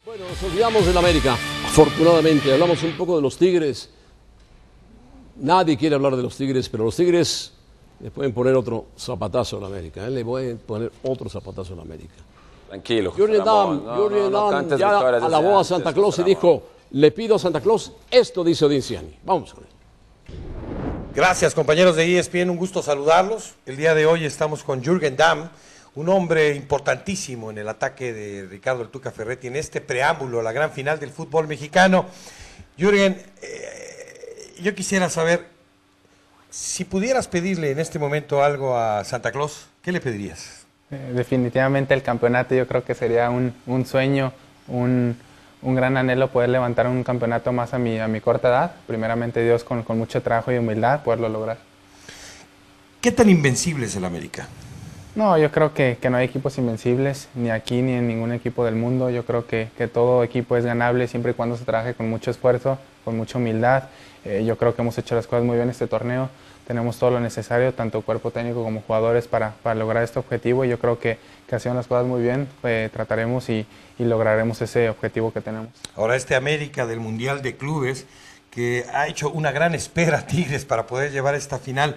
Bueno, nos olvidamos del América, afortunadamente. Hablamos un poco de los Tigres. Nadie quiere hablar de los Tigres, pero los Tigres le pueden poner otro zapatazo a la América. Le pueden poner otro zapatazo a la América. Tranquilo, Jürgen Damm ya alabó a Santa Claus y dijo, le pido a Santa Claus, esto dice Odinciani. Vamos con él. Gracias, compañeros de ESPN, un gusto saludarlos. El día de hoy estamos con Jürgen Damm, un hombre importantísimo en el ataque de Ricardo El Tuca Ferretti en este preámbulo a la gran final del fútbol mexicano. Jürgen, yo quisiera saber, si pudieras pedirle en este momento algo a Santa Claus, ¿qué le pedirías? Definitivamente el campeonato. Yo creo que sería un sueño, un gran anhelo poder levantar un campeonato más a mi corta edad. Primeramente Dios, con mucho trabajo y humildad, poderlo lograr. ¿Qué tan invencible es el América? No, yo creo que no hay equipos invencibles, ni aquí ni en ningún equipo del mundo. Yo creo que todo equipo es ganable siempre y cuando se trabaje con mucho esfuerzo, con mucha humildad. Yo creo que hemos hecho las cosas muy bien en este torneo. Tenemos todo lo necesario, tanto cuerpo técnico como jugadores, para lograr este objetivo. Yo creo que haciendo las cosas muy bien, trataremos y lograremos ese objetivo que tenemos. Ahora este América del Mundial de Clubes, que ha hecho una gran espera a Tigres para poder llevar esta final,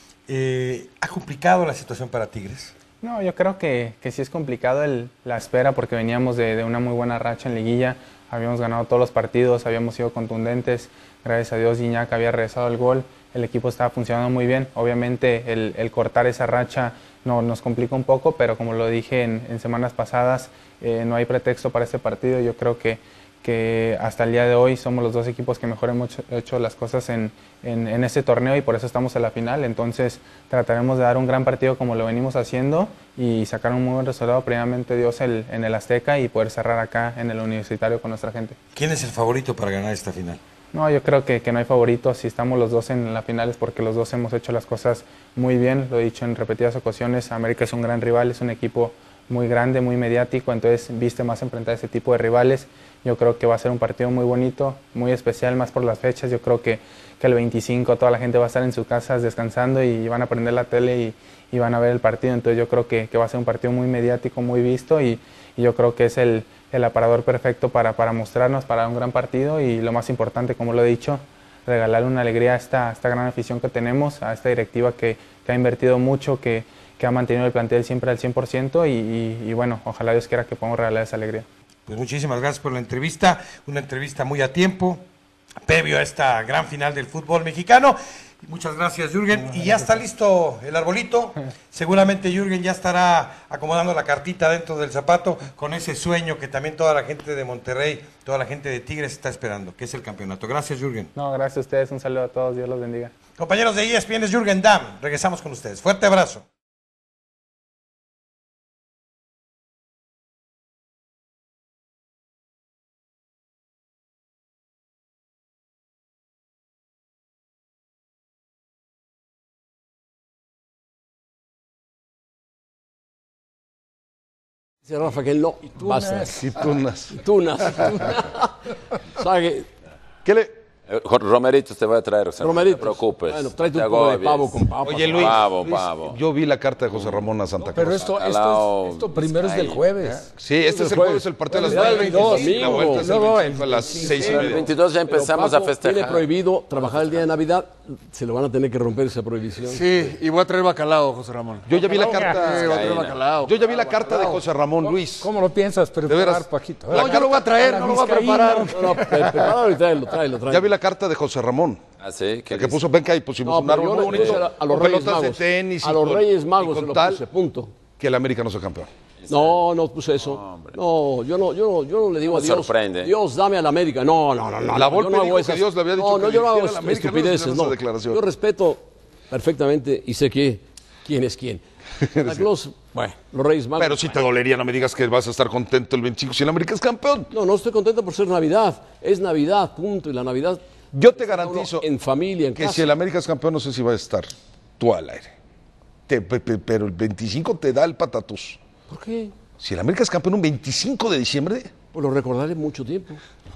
¿ha complicado la situación para Tigres? No, yo creo que sí es complicado la espera, porque veníamos de una muy buena racha en liguilla. Habíamos ganado todos los partidos, habíamos sido contundentes. Gracias a Dios Gignac había regresado el gol, el equipo estaba funcionando muy bien. Obviamente el cortar esa racha nos complica un poco, pero como lo dije en semanas pasadas, no hay pretexto para este partido. Yo creo que hasta el día de hoy somos los dos equipos que mejor hemos hecho las cosas en este torneo, y por eso estamos en la final. Entonces trataremos de dar un gran partido como lo venimos haciendo y sacar un muy buen resultado, primeramente Dios, en el Azteca, y poder cerrar acá en el Universitario con nuestra gente. ¿Quién es el favorito para ganar esta final? No, yo creo que no hay favoritos. Si estamos los dos en la final es porque los dos hemos hecho las cosas muy bien. Lo he dicho en repetidas ocasiones, América es un gran rival, es un equipo muy grande, muy mediático, entonces viste más enfrentar a ese tipo de rivales. Yo creo que va a ser un partido muy bonito, muy especial, más por las fechas. Yo creo que el 25 toda la gente va a estar en sus casas descansando y van a prender la tele y van a ver el partido. Entonces yo creo que va a ser un partido muy mediático, muy visto, y yo creo que es el aparador perfecto para mostrarnos, para un gran partido, y lo más importante, como lo he dicho, regalarle una alegría a esta gran afición que tenemos, a esta directiva que ha invertido mucho, que ha mantenido el plantel siempre al 100%, y bueno, ojalá Dios quiera que podamos regalar esa alegría. Pues muchísimas gracias por la entrevista, una entrevista muy a tiempo, previo a esta gran final del fútbol mexicano. Muchas gracias, Jürgen. Y ya está listo el arbolito. Seguramente Jürgen ya estará acomodando la cartita dentro del zapato con ese sueño que también toda la gente de Monterrey, toda la gente de Tigres está esperando, que es el campeonato. Gracias, Jürgen. No, gracias a ustedes. Un saludo a todos. Dios los bendiga. Compañeros de ESPN, es Jürgen Damm. Regresamos con ustedes. Fuerte abrazo. Dice Rafa que él no basta. Y tunas. Tunas. ¿Sabe ¿Qué le...? Romerito te voy a traer, o sea, Romeritos. no te preocupes. Bueno, tráete Te un poco de agobies. pavo con papas. Oye, Luis, Pavo. Yo vi la carta de José Ramón a Santa Claus. Pero esto primero es del jueves. Sí, este es el jueves, el partido de Bueno, las ya el 9. 22, La vuelta es el luego 25 a las 6:30. El 22 ya empezamos Pero a Paco festejar. tiene prohibido trabajar el día de Navidad. Se lo van a tener que romper esa prohibición. Sí, y voy a traer bacalao, José Ramón. Yo ya vi la Sí, voy a carta. traer bacalao. Yo ya vi la carta de José Ramón, Luis. ¿Cómo lo piensas veras. preparar, Paquito? No, yo lo voy a traer, no lo voy a preparar. No, prepáralo y tráelo. Ya vi la carta de José Ramón. Ah, sí, Que puso, ven que ahí pusimos No, un pero árbol yo muy le bonito. puse a los con Reyes pelotas Magos. de tenis. A los Reyes Magos y se con lo tal puse, punto. que el América no sea campeón. No puse eso. No, yo no le digo a Me Dios. sorprende. Dios, dame a la América. No. La Volpe yo no dijo hago que Dios le había dicho No, que yo no hago eligiera a la América, no estupideces. hicieron No. esa declaración. Yo respeto perfectamente y sé quién es quién. Santa Claus, bueno, los Reyes Magos. Pero si te dolería, no me digas que vas a estar contento el 25 si el América es campeón. No estoy contento por ser Navidad. Es Navidad, punto. Y la Navidad. Yo te garantizo En familia, en que casa. si el América es campeón, no sé si va a estar tú al aire. Pero el 25 te da el patatús. ¿Por qué? Si el América es campeón un 25 de diciembre, Pues lo recordaré mucho tiempo.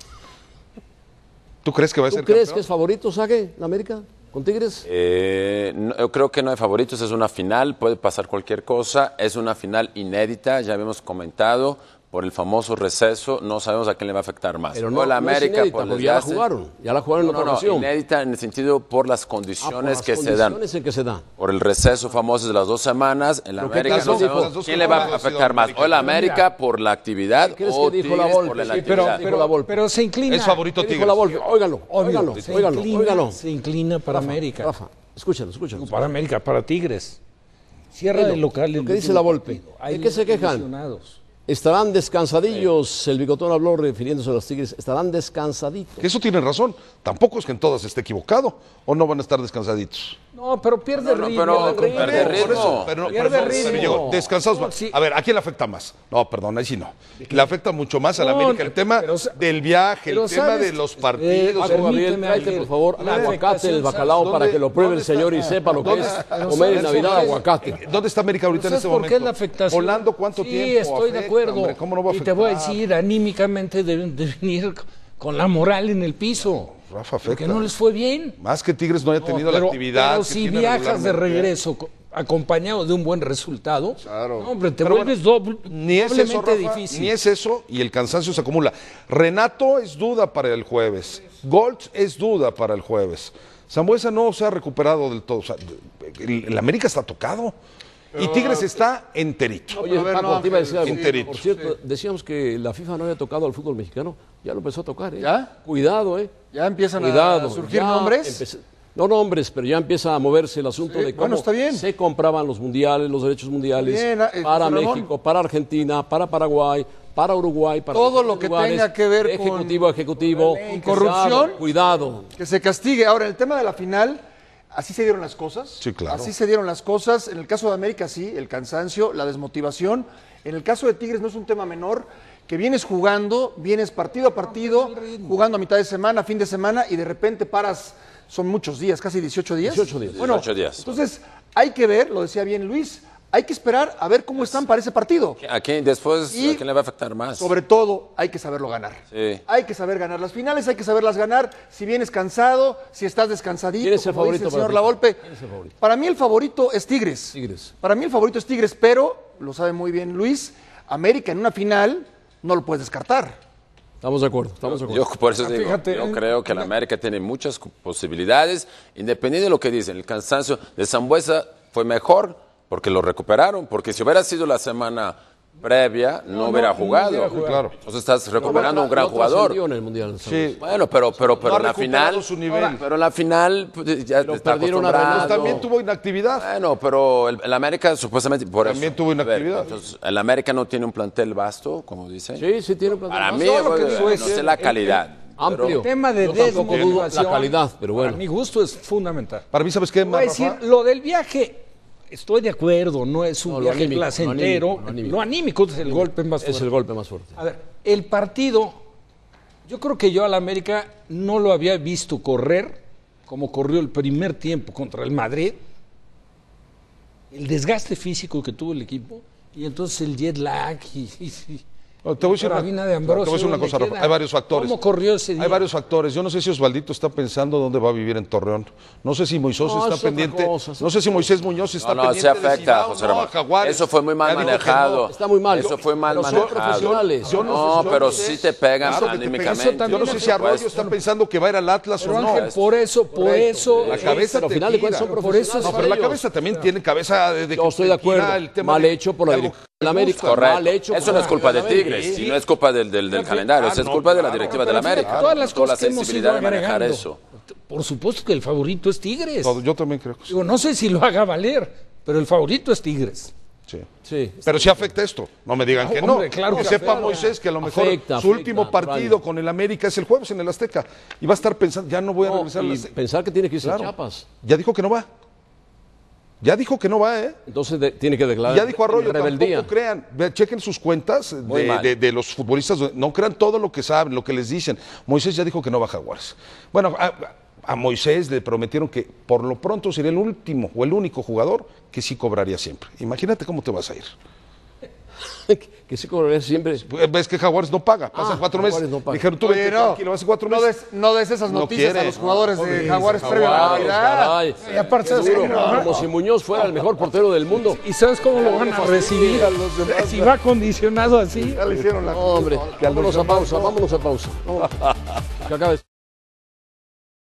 ¿tú crees que va a ¿Tú ser crees campeón? que es favorito, Sague, la América? ¿Con Tigres? Yo creo que no hay favoritos, es una final, puede pasar cualquier cosa, es una final inédita, ya habíamos comentado, por el famoso receso, no sabemos a quién le va a afectar más. Pero O no, el América no es inédita, por el porque ya la desgaste. jugaron. Ya la jugaron en otra ocasión. Inédita en el sentido por las Por condiciones las que se dan. condiciones en que se dan. Por el receso famoso de las 2 semanas, en la Pero ¿qué América pasó? no sabemos Las dos quién le va a temporadas ha sido afectar más. América. O el América por la actividad, ¿Qué crees o que dijo la Tigres Volpe? por la Sí, inactividad. Pero, la Volpe. pero se inclina. Es favorito ¿Qué dijo Tigres. la Volpe? Óigalo, óigalo, Se óigalo, inclina, óigalo. se inclina para América. Rafa, escúchalo, escúchalo. Para América, para Tigres. Cierra Bueno, el local. lo que dice la Volpe. ¿De qué se quejan? Lesionados. Estarán descansadillos, el bigotón habló refiriéndose a los Tigres, estarán descansaditos. Que eso tiene razón. Tampoco es que en todas esté equivocado. ¿O no van a estar descansaditos? No, pero pierde No, ritmo. pero pierde pierde ritmo. ritmo. Pierde ritmo. Digo, descansados. No, sí. A ver, ¿a quién le afecta más? No, perdón, ahí sí no. Le afecta mucho más a la No, América el tema pero, del viaje, el pero tema sabes de los que- partidos. Paco Gabriel, Permíteme, tráete Ángel. por favor La aguacate, el afectación, bacalao ¿sabes? para que lo pruebe el ¿Dónde señor y está? sepa lo que ¿Dónde es está? comer en ¿sabes Navidad por qué? aguacate. ¿Dónde está América ahorita en ¿Sabes este por momento? qué la afectación? ¿Holando cuánto sí, tiempo? estoy de afecta, acuerdo. hombre? ¿Cómo no va a y te voy a afectar? decir, anímicamente deben de venir con la moral en el piso. Rafa, afecta. Porque no les fue bien. Más que Tigres no haya tenido la actividad. Pero que si tiene viajas de regularmente. regreso acompañado de un buen resultado, Claro. no, hombre, te Pero vuelves Ni es eso, doblemente Rafa, difícil. ni es eso, y el cansancio se acumula. Renato es duda para el jueves. Goltz es duda para el jueves. Sambuesa no se ha recuperado del todo. O sea, el América está tocado. Y Tigres está enterito. Oye, Paco, te iba a decir algo. Enterito. Por cierto, decíamos que la FIFA no había tocado al fútbol mexicano. Ya lo empezó a tocar, ¿eh? ¿Ya? Cuidado, ¿eh? Ya empiezan Cuidado. a surgir Ya nombres. No nombres, pero ya empieza a moverse el asunto Sí, de cómo bueno, está bien. se compraban los mundiales, los derechos mundiales Bien, para José Ramón. México, para Argentina, para Paraguay, para Uruguay, para Todo los lo que lugares, tenga que ver de con ejecutivo a ejecutivo. con corrupción. Cuidado. Que se castigue. Ahora, en el tema de la final, así se dieron las cosas. Sí, claro. Así se dieron las cosas. En el caso de América, sí, el cansancio, la desmotivación. En el caso de Tigres no es un tema menor, que vienes jugando, vienes partido a partido, jugando a mitad de semana, fin de semana, y de repente paras, son muchos días, casi 18 días. 18 días. Bueno, 18 días. entonces hay que ver, lo decía bien Luis, hay que esperar a ver cómo están para ese partido. ¿A quién después Y a quién le va a afectar más? Sobre todo, hay que saberlo ganar. Sí. Hay que saber ganar las finales, hay que saberlas ganar. Si vienes cansado, si estás descansadito, ¿Quién es el como dice favorito el señor para ti? Lavolpe. ¿Quién es el favorito? Para mí el favorito es Tigres. Tigres. Para mí el favorito es Tigres, pero, lo sabe muy bien Luis, América en una final no lo puedes descartar. Estamos de acuerdo, estamos de acuerdo. Yo por eso digo, fíjate, yo creo que la América tiene muchas posibilidades, independiente de lo que dicen. El cansancio de Sambuesa fue mejor porque lo recuperaron, porque si hubiera sido la semana previa, no hubiera jugado. Claro. Entonces estás recuperando un gran No jugador. trascendió en el Mundial. Sí. Bueno, pero No ha en la recuperado final, su nivel. pero en la final pues, ya Pero está perdieron a acostumbrado. Renato. También tuvo inactividad. Bueno, pero el América supuestamente por También eso. tuvo A ver, inactividad. entonces, el América no tiene un plantel vasto, como dicen. Sí, sí tiene un plantel Para más. mí, No, lo que bueno, digo no es sé la calidad. amplio. El tema de Yo tampoco dudo desmotivación, la calidad, pero bueno. Para mi gusto es fundamental. Para mí, ¿sabes qué, Voy a decir, Rafa? lo del viaje, estoy de acuerdo, no es un No, lo viaje anímico, placentero. lo anímico. Lo anímico es el golpe más fuerte. Es el golpe más fuerte. A ver, el partido, yo creo que yo al América no lo había visto correr como corrió el primer tiempo contra el Madrid. El desgaste físico que tuvo el equipo y entonces el jet lag No, te voy a decir Carabina de te voy a Ambrosio, decir una le cosa, Rafa. queda. Hay varios factores. ¿Cómo corrió ese día? Hay varios factores. Yo no sé si Osvaldito está pensando dónde va a vivir en Torreón. No sé si Moisés No, está es otra pendiente. cosa, es No sé si Moisés Muñoz está No, no, pendiente. se de si afecta, va o José no Ramón. a Jaguares. Eso fue muy mal Ya dijo que manejado. no. Está muy mal. Eso fue mal Pero son manejado. profesionales. Yo No, yo pero sé. sí te pegan Claro que te pegan. anímicamente. Eso Yo no sé si Arroyo está pensando que va a ir al Atlas Pero o no. Ángel, por eso. La cabeza pero al te final de gira. cuentas son Por eso profesionales. No, pero la ellos. cabeza también tiene cabeza de Yo que estoy de te gira acuerdo. el tema Mal de- hecho por la algo directiva que de la te América. gusta. Mal Correcto. hecho Eso por no es culpa de América. Tigres, Sí. y no es culpa del calendario, eso es no, culpa de la claro. directiva de Pero la fíjate, América. todas las Con la cosas que hemos ido sensibilidad de manejar agregando. eso. Por supuesto que el favorito es Tigres. Todo, yo también creo que sí. Digo, no sé si lo haga valer, pero el favorito es Tigres. Sí. Sí. Pero sí afecta esto. No me digan que no. Hombre, claro que que sepa afecta. Moisés que a lo mejor Afecta, su último afecta, partido Brian. con el América es el jueves en el Azteca. Y va a estar pensando, ya no voy a No, regresar al y Azteca. pensar que tiene que irse Claro. a Chiapas. Ya dijo que no va. Ya dijo que no va, ¿eh? Entonces tiene que declarar Ya dijo Arroyo, rebeldía. tampoco crean. Chequen sus cuentas Muy mal. de los futbolistas. No crean todo lo que saben, lo que les dicen. Moisés ya dijo que no va a Jaguares. Bueno, a Moisés le prometieron que por lo pronto sería el último o el único jugador que sí cobraría siempre. Imagínate cómo te vas a ir. que se cobraría siempre. Ves que Jaguares no paga, pasan 4 meses. Jaguares no paga. Dijeron, tú Oye, vete no, tranquilo, hace 4 meses. no des esas No noticias quiere. a los jugadores de Jaguares Jaguares, previo a la Navidad. caray. Y aparte, Qué ¿sabes duro, qué? como si Muñoz fuera el mejor portero del mundo. ¿Y sabes cómo lo van a recibir? Si va condicionado así. Ya le hicieron la No, hombre, vámonos a pausa. Que acabe.